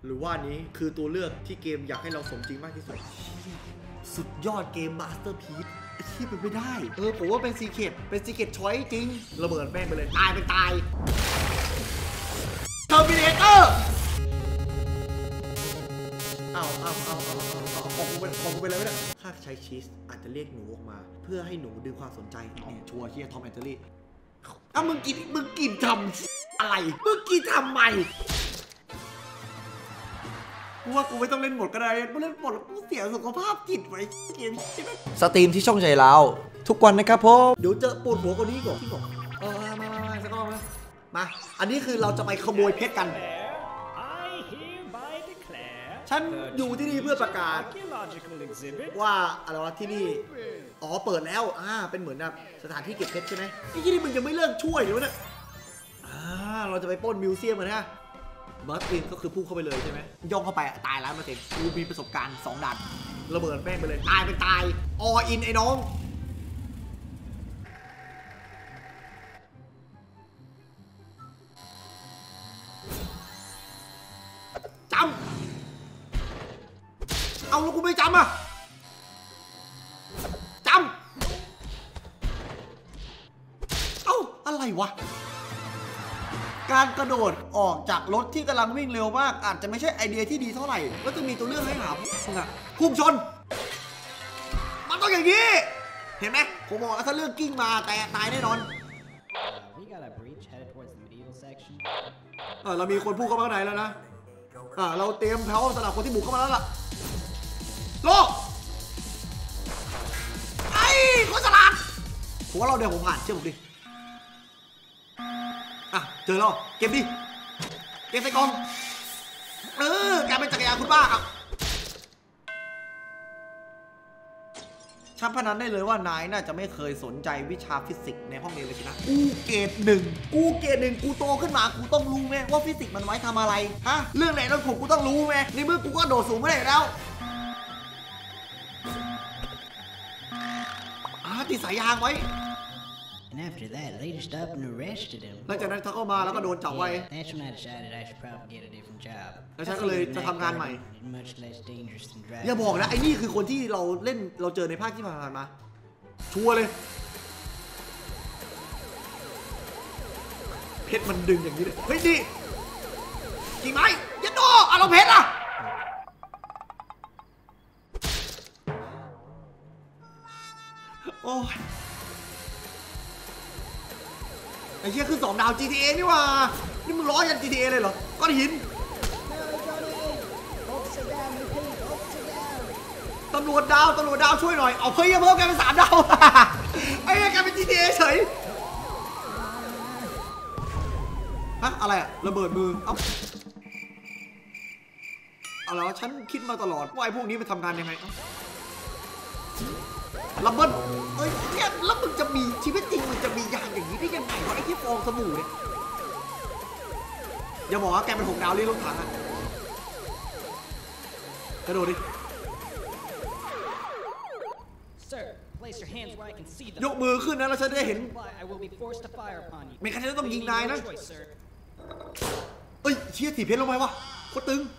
หรือว่านี้คือตัวเลือกที่เกมอยากให้เราสมจริงมากที่สุดสุดยอดเกมมาสเตอร์พีซที่เป็นไม่ได้ผมว่าเป็นซีเคทช้อยจริงระเบิดแม่งไปเลยตายเป็นตายเทอร์มิเนเตอร์เอาของกูเป็นอะไรไม่ได้ถ้าใช้ชีสอาจจะเรียกหนูออกมาเพื่อให้หนูดึงความสนใจเนี่ยชัวร์เฮียทอมแอนเจอรี่มึงกินทำอะไรมึงกินทำไมกูว่ากูไม่ต้องเล่นหมดก็ได้กูเล่นหมดแล้วกูเสียสุขภาพจิตไว้เกมสตรีมที่ช่องใจเราทุกวันนะครับผมเดี๋ยวเจอปวดหัวกว่านี้ก่อนที่บอกมาสักรอบมาอันนี้คือเราจะไปขโมยเพชรกันฉันอยู่ที่นี่เพื่อประกาศว่าอะไรวะที่นี่เปิดแล้วเป็นเหมือนแบบสถานที่เก็บเพชรใช่ไหมที่นี่มึงยังไม่เลิกช่วยอยู่นะเราจะไปปล้นมิวเซียมกันนะบัสตินก็คือพุ่งเข้าไปเลยใช่ไหมย่องเข้าไปตายแล้วมาเต็มกูมีประสบการณ์2ด่านระเบิดแม่งไปเลยตายเป็นตายออินไอ้น้องจำเอาแล้วกูไม่จำจำอะไรวะการกระโดดออกจากรถที่กำลังวิ่งเร็วมากอาจจะไม่ใช่ไอเดียที่ดีเท่าไหร่ก็จะมีตัวเลือกให้หาพุ่งชนมันต้องอย่างนี้เห็นไหมผมบอกถ้าเลือกกิ้งมาแต่ตายแน่นอนเรามีคนพุ่งเข้ามาข้างในแล้วนะเราเตรียมแถวสำหรับคนที่บุกเข้ามาแล้วล่ะโลกไอ้คนฉลาดผมว่าเราเดี๋ยวผมผ่านเชื่อผมดิเจอแล้วเก็บดิเก็บใส่กล่องแกเป็นจักรยานคุณบ้าครับฉันพนันได้เลยว่านายน่าจะไม่เคยสนใจวิชาฟิสิกส์ในห้องเรียนเลยสินะกูเกรดหนึ่งกูโตขึ้นมากูต้องรู้ไหมว่าฟิสิกส์มันไว้ทำอะไรฮะเรื่องไหนต้องถูกกูต้องรู้ไหมในเมื่อกูก็โดดสูงไม่ได้แล้วติดสายยางไว้หลังจากนั้นเขาเข้ามาแล้วก็โดนจับไว้แล้วฉันก็เลยจะทำงานใหม่อย่าบอกนะไอ้นี่คือคนที่เราเจอในภาคที่ผ่านมาชัวร์เลยเพชรมันดึงอย่างนี้เลยเฮ้ยดิจริงไหมยันโดเราเพชรอะโอ้ยไอ้เหี้ยคือ2 ดาว GTA นี่ว่านี่มึงล้อยัน GTA เลยเหรอก้อนหินตำรวจดาวช่วยหน่อยเอาเพิ่มแกเป็น3 ดาวไอ้แกเป็น GTA เฉยอะไรระเบิดมือเอาแล้วฉันคิดมาตลอดว่าไอ้พวกนี้มันทำงานยังไงระเบิดเนี่ยแล้วมึงจะมีชีวิตจริงมึงจะมียางอย่างนี้ได้ยังไงวะไอ้ที่ฟองสบู่เนี่ยอย่าบอกว่าแกเป็น6 ดาวเรียกรถถังอะกระโดดดิยกมือขึ้นนะแล้วฉันได้เห็นไม่งั้นฉันต้องยิงนายนะเชี่ยถีบเพชรลงไปวะโคตรตึง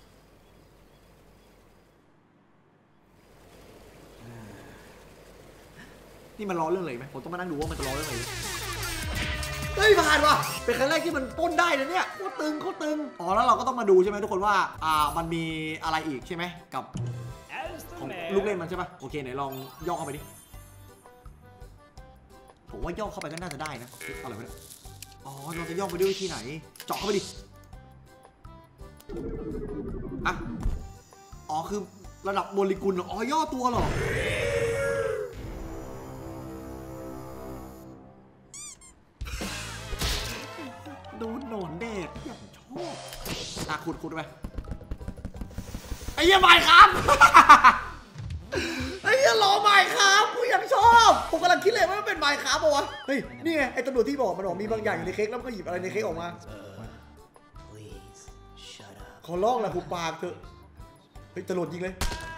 นี่มันล้อเรื่องอะไรไหมผมต้องมานั่งดูว่ามันจะล้อเรื่องอะไรผ่านว่ะเป็นครั้งแรกที่มันปล้นได้นะเนี่ยโคตรตึงแล้วเราก็ต้องมาดูใช่ไหมทุกคนว่ามันมีอะไรอีกใช่ไหมกับของลูกเล่นมันใช่ปะโอเคไหนลองย่อเข้าไปดิผมว่าย่อเข้าไปก็น่าจะได้นะอะไรวะเนี่ยเราจะย่อไปด้วยวิธีไหนเจาะเข้าไปดิคือระดับโมเลกุลย่อตัวเหรอโดนหนอนแดดอย่างชอบขุดไปไอ้เหี้ยใหม่ครับไอ้เหี้ยล้อใหม่ครับกูยังชอบผมกำลังคิดเลยว่ามันเป็นใหม่ครับปะวะเฮ้ยนี่ไงไอ้ตำรวจที่บอกมันบอกมีบางอย่างอยู่ในเค้กแล้วก็หยิบอะไรในเค้กออกมาขอร้องละหุบปากเถอะเฮ้ยตำรวจยิงเลย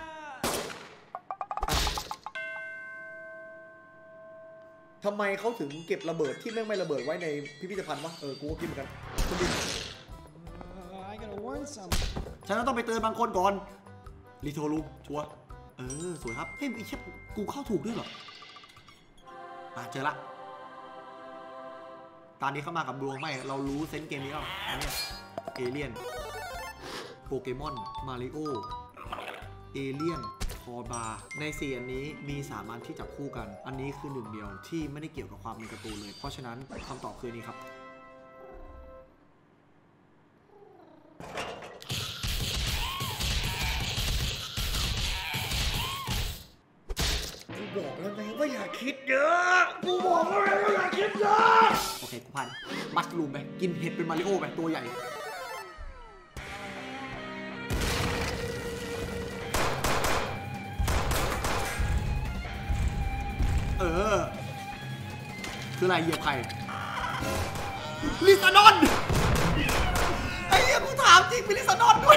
ทำไมเขาถึงเก็บระเบิดที่ไม่ระเบิดไว้ในพิพิธภัณฑ์วะกูก็คิดเหมือนกันฉันต้องไปเตือนบางคนก่อนรีโทรลูชัวสวยครับเฮ้ยไอ้เชฟกูเข้าถูกด้วยเหรอเจอละตอนนี้เข้ามากับดวงไม่เรารู้เซนส์เกมนี้แล้วเอเลี่ยนโปเกมอนมาริโอเอเลี่ยนคอบาใน4อันนี้มี3อันที่จับคู่กันอันนี้คือหนึ่งเดียวที่ไม่ได้เกี่ยวกับความเป็นการ์ตูนเลยเพราะฉะนั้นคำตอบคือนี้ครับบอกแล้วไงว่าอย่าคิดเยอะกูบอกแล้วไงว่าอย่าคิดเยอะโอเคกูพันมัดลูมไปกินเห็ดเป็นมาริโอไปตัวใหญ่คืออะไรเหยียบใครลิซาดอนไอ้เหี้ยกูถามจริงมีลิซาดอนด้วย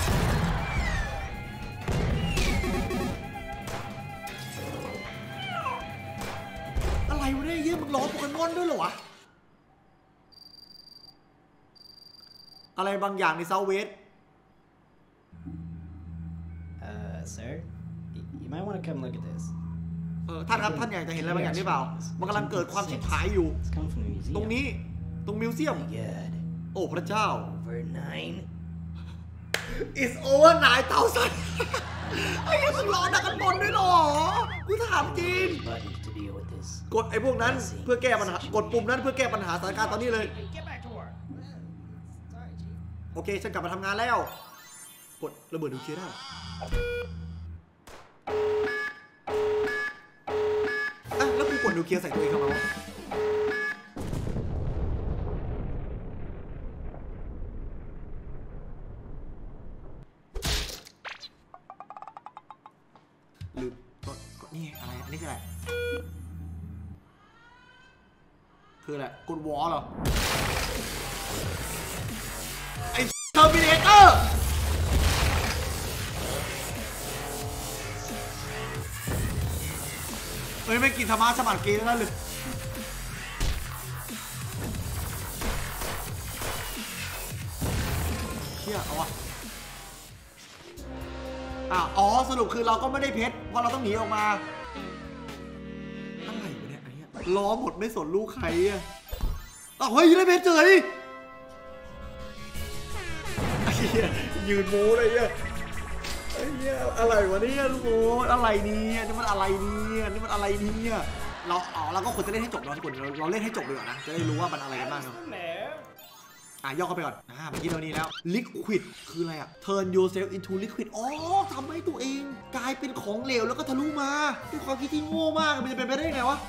อะไรวะเนี่ยเยี่ยมึงล้อโปเกมอนด้วยเหรอวะอะไรบางอย่างในเซาท์เวสต์ sir you might want to come look at this ท่านครับท่านอยากจะเห็นอะไรบางอย่างหรือเปล่ามันกำลังเกิดความชิบหายอยู่ตรงนี้ตรงมิวเซียมโอ้พระเจ้า It's over 9,000 ไอ้ยังมึงรอดักกันบนด้วยหรอกูถามจริงกดไอ้พวกนั้นเพื่อแก้ปัญหากดปุ่มนั้นเพื่อแก้ปัญหาสถานการณ์ตอนนี้เลยโอเคฉันกลับมาทำงานแล้วกดระเบิดนิวเคลียร์ได้แล้วกูกดนิวเคลียร์ใส่ตัวเองทำไมวะลืมกดนี่อะไรอันนี้คืออะไรคืออะไรกดวอลเหรอไอ้เทอร์มิเนเตอร์ไม่กินธรรมะสมัครเกย์นั่นเลยเชี่ยเอาวะอ๋อสรุปคือเราก็ไม่ได้เพชรเพราะเราต้องหนีออกมาอะไรวะเนี่ยไอ้เหี้ยล้อหมดไม่สนลูกใครอ่ะเฮ้ยได้เพชรเจอดิไอ้เหี้ยยืนโม้เลยอ่ะไอ้เหี้ยอะไรวะเนี่ยลูกโม้อะไรเนี่ยนี่มันอะไรเนี่ยนี่มันอะไรเนี่ยเราก็ควรจะเล่นให้จบเนาะทุกคนเราเล่นให้จบเลยนะจะได้รู้ว่ามันอะไรกันบ้างเนาะย่อเข้าไปก่อนเมื่อกี้เรานี้แล้ว liquid คืออะไรturn yourself into liquid ทำให้ตัวเองกลายเป็นของเหลวแล้วก็ทะลุมาด้วยความคิดที่โง่มากมันจะเป็นไปได้ยังไงวะ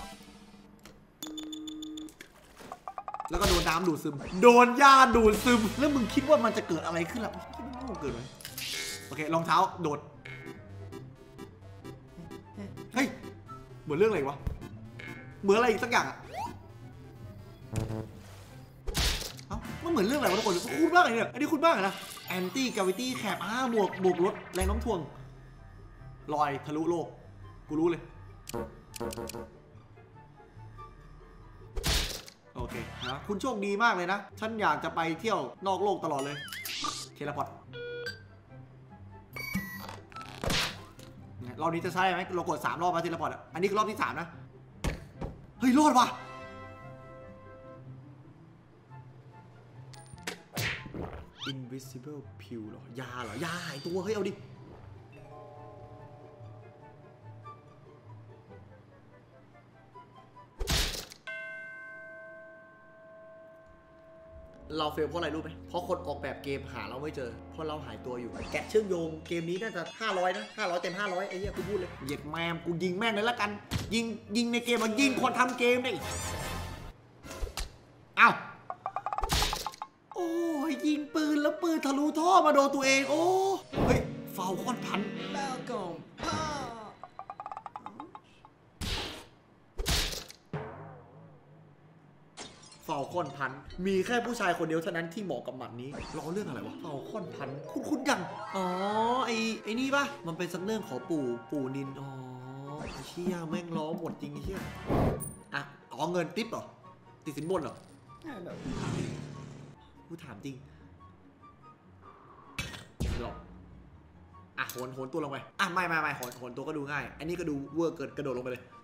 แล้วก็โดนน้ำดูดซึมโดนหญ้าดูดซึมแล้วมึงคิดว่ามันจะเกิดอะไรขึ้นล่ะคิดว่าโง่เกินไหมโอเครองเท้าโดดเฮ้ยเหมือนเรื่องอะไรวะเหมือนอะไรอีกสักอย่างมันเหมือนเรื่องอะไรวะทุกคนคุ้นบ้างเลยเนี่ยอันนี้คุ้นบ้างนะ anti gravity cap บวกลดแรงโน้มถ่วงลอยทะลุโลกกูรู้เลยโอเคนะคุณโชคดีมากเลยนะฉันอยากจะไปเที่ยวนอกโลกตลอดเลยเทเลพอร์ตรอบนี้จะใช่ไหมเรากด3 รอบมาเทเลพอร์ตอันนี้คือรอบที่3นะเฮ้ยรอดว่ะInvisible Pill เหรอยาเหรอยาหายตัวเฮ้ยเอาดิเราเฟลเพราะอะไรรู้ไหมเพราะคนออกแบบเกมหาเราไม่เจอเพราะเราหายตัวอยู่แกะเชื่อมโยงเกมนี้น่าจะ500นะ500เต็ม500ไอ้เหี้ยกูพูดเลยเหยียดแมมกูยิงแม่งเลยละกันยิงในเกมมันยิงคนทำเกมได้อ้าวโอ้ยยิงปืนแล้วปืนทะลุท่อมาโดนตัวเองโอ้เฮ้ยฟาวคอนพันฟาวคอนพันมีแค่ผู้ชายคนเดียวเท่านั้นที่เหมาะกับหมัดนี้ล้อเรื่องอะไรวะฟาวคอนพันคุ้นยังไอ้นี่ปะมันเป็นสักเรื่องของปู่นินไอ้เชี่ยแม่งล้อหมดจริงไอ้เชี่ยเงินติ๊บเหรอติดสินบนเหรอกูถามจริงหรอกอ่ะโหนตัวลงไปอ่ะไม่โหนตัวก็ดูง่ายอันนี้ก็ดูเวอร์เกินกระโดดลงไปเลย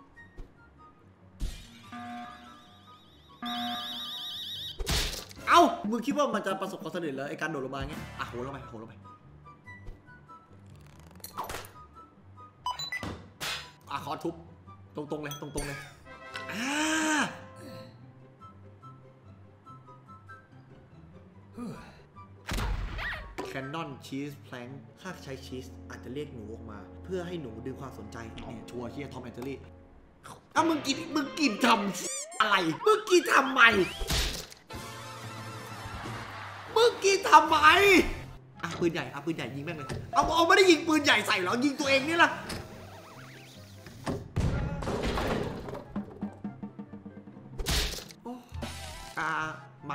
เอ้ามึงคิดว่ามันจะประสบความสำเร็จแล้วไอ้การโดดลงมาเงี้ยอ่ะโหนลงไปอ่ะขอทุบตรงๆเลยแคนนอนชีสแพลงถ้าใช้ชีสอาจจะเรียกหนูออกมาเพื่อให้หนูดึงความสนใจเนี่ยชัวร์ที่ทอมแอนเจอรี่อ้าวมึงกินทำอะไรมึงกินทำไมอ่ะปืนใหญ่ยิงแม่งเลยเอาไม่ได้ยิงปืนใหญ่ใส่หรอยิงตัวเองนี่ล่ะไม้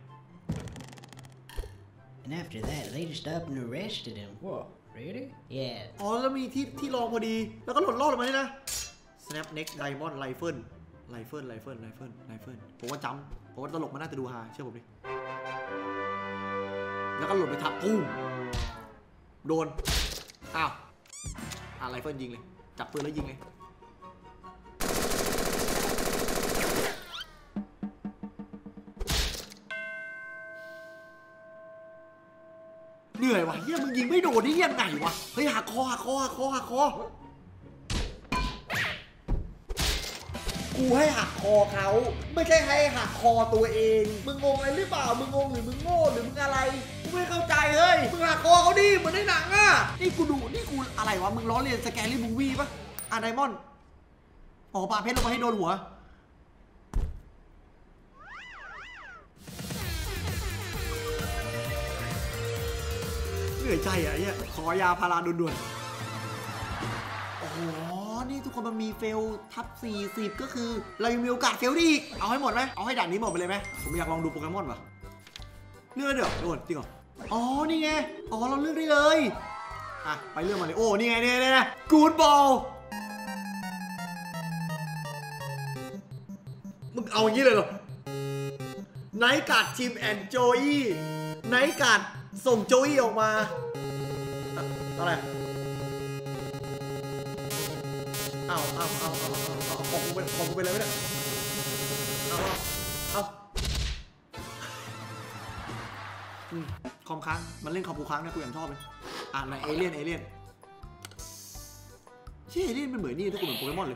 And after that, they just up and arrested him. Whoa, really? Yeah. อ๋อแล้วมีที่รองพอดีแล้วก็หล่นรอดลงมาเนี่ยนะ Snap Next Diamond Rifle ผมว่าตลกมันน่าจะดูฮาเชื่อผมดิแล้วก็หล่นไปทับกู้โดนอ้าวไรเฟิลยิงเลยจับปืนแล้วยิงเลยเหนื่อยวะเฮียมึงยิงไม่โดนนี่ยังไงวะเฮ้ยหักคอกูให้หักคอเขาไม่ใช่ให้หักคอตัวเองมึงงงอะไรหรือเปล่ามึงงงหรือมึงโง่หรือมึงอะไรกูไม่เข้าใจเฮ้ยมึงหักคอเขาดิเหมือนในหนังอ่ะนี่กูอะไรวะมึงล้อเลียนสแกรี่มูวี่ปะไดมอนด์อ๋อปาเพชรลงมาให้โดนหัวเหนื่อยใจอ่ะเนี่ยขอยาพาราด่วนๆอ๋อนี่ทุกคนมันมีเฟลทับ40ก็คือเรายังมีโอกาสเฟลได้อีกเอาให้หมดไหมเอาให้ด่านนี้หมดไปเลยไหมผมอยากลองดูโปเกมอนว่ะเลือกเดี๋ยวโดนจริงเหรออ๋อนี่ไงอ๋อเราเลือกได้เลยอ่ะไปเลือกมาเลยโอ้นี่ไงเนี่ยกูดบอลมึงเอาอย่างนี้เลยเหรอไนท์การ์ดทีมแอนด์โจอี้ไนท์การ์ดส่งโจอี้ออกมาอะไรเอาของกูเป็นอะไรไม่ได้เอาคอมค้างมันเล่นคอมกูค้างนะกูยังชอบเลยในเอเลี่ยนเอเลี่ยนมันเหมือนนี่ทุกคนเหมือนโปเกมอนเลย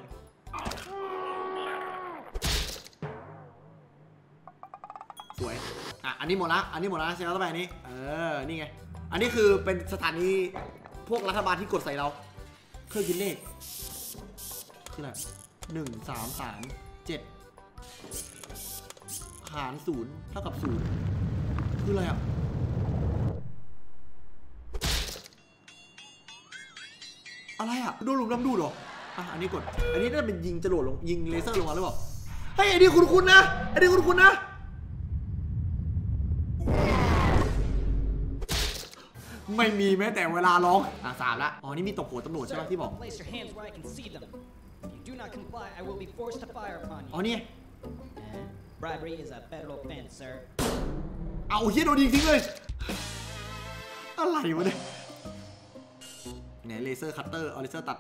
สวยอันนี้หมดละเซลล์ต่อไปอันนี้นี่ไงอันนี้คือเป็นสถานีพวกรัฐบาลที่กดใส่เราเครื่องคิดเลขคืออะไร1337หาร0เท่ากับ0คืออะไรอ่ะอะไรอ่ะโดนหลุมดำดูดหรออันนี้กดอันนี้น่าเป็นยิงจรวดลงยิงเลเซอร์ลงมาหรือเปล่าเฮ้ยอันนี้คุ้นๆนะไม่มีแม้แต่เวลาร้อง3ละอ๋อนี่มีตบหัวตำรวจใช่ไหมที่บอกอ๋อนี่ Bribery is a federal offense, sir. เอาเฮียโดนยิงทิ้งเลยอะไรวะเนี่ยเลเซอร์คัตเตอร์เอาเลเซอร์ตัด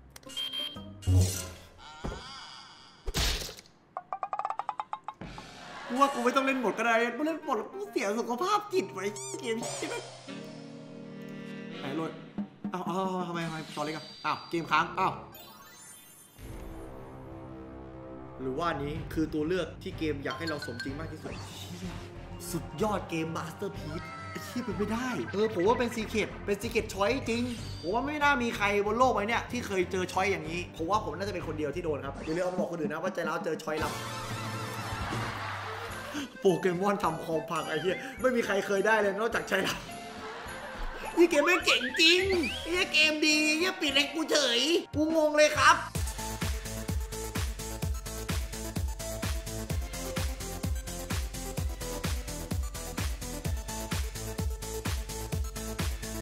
กูว่ากูไม่ต้องเล่นหมดก็ได้กูเล่นหมดกูเสียสุขภาพจิตไว้เกมใช่ไหมไหนโรยทำไมตอนเล็กเกมค้างหรือว่านี้คือตัวเลือกที่เกมอยากให้เราสมจริงมากที่สุดสุดยอดเกมมาสเตอร์พีซที่เป็นไม่ได้ผมว่าเป็นซีเคร็ตช้อยจริงผมว่าไม่น่ามีใครบนโลกใบนี้ที่เคยเจอช้อยอย่างนี้ผมว่าผมน่าจะเป็นคนเดียวที่โดนครับอย่าลืมเอามาบอกคนอื่นนะว่าใจร้าวเจอช้อยลับโปเกมอนทำคอมพังไอ้เหี้ยไม่มีใครเคยได้เลยนอกจากใจร้าวนี่เกมไม่เก่งจริงนี่เกมดีนี่ปิดเล็กกูเฉยกูงงเลยครับ